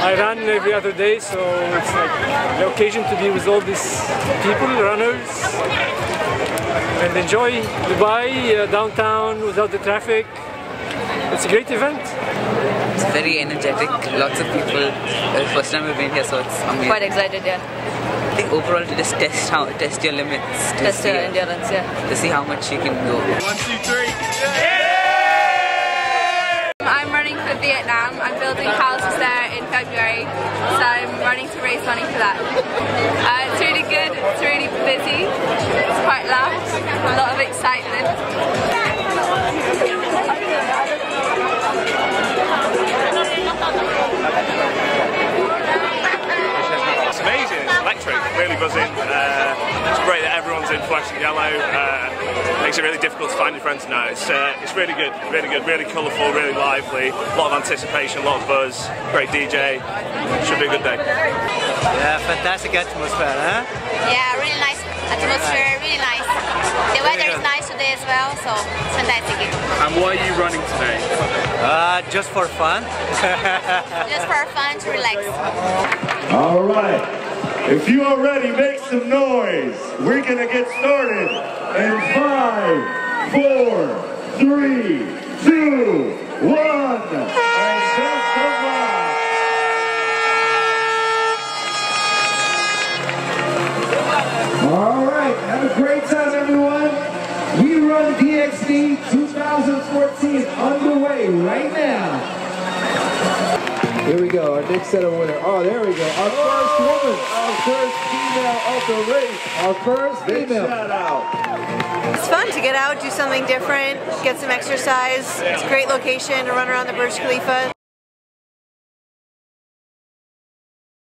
I run every other day, so it's like the occasion to be with all these people, runners, and enjoy Dubai downtown without the traffic. It's a great event. It's very energetic, lots of people. First time we've been here, so it's amazing. Quite excited, yeah. I think overall to just test your limits. Test your endurance, yeah. To see how much you can go. 1, 2, 3. I'm running for Vietnam. I'm building houses there in February, so I'm running to raise money for that. It's really good, it's really busy, it's quite loud, a lot of excitement. It's amazing, it's electric, really buzzing. It's great that everyone's in flashing yellow. Makes it really difficult to find your friends now. It's really good, really colourful, really lively. A lot of anticipation, a lot of buzz, great DJ. Should be a good day. Yeah, fantastic atmosphere, huh? Yeah, really nice atmosphere, really nice. The weather is nice today as well, so it's fantastic. And why are you running today? Just for fun. Just for fun, to relax. All right. If you are ready, make some noise. We're going to get started in 5, 4, 3, 2, 1. And just come on. All right. Have a great time, everyone. We Run DXB 2014 underway right now. Here we go, our next set of winner. Oh, there we go. Our first woman, our first female of the race, our first female. Shout out. It's fun to get out, do something different, get some exercise. It's a great location to run around the Burj Khalifa.